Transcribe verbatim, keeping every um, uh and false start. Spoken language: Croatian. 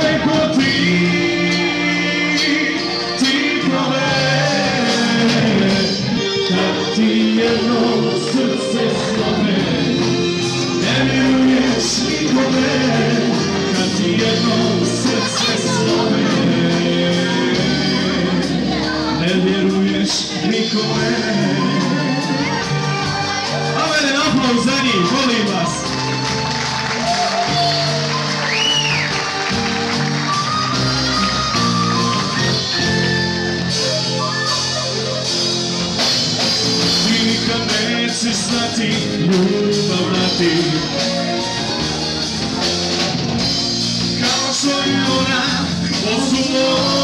daleko ti, ti prove, kad ti jedno srce slome, ne vjeruješ nikome, kad ti jedno srce slome, ne vjeruješ nikome. Avelen aplauz za njih, molim vas. Ti nikad nećeš znati ljubav na ti, kao što je ona posumno.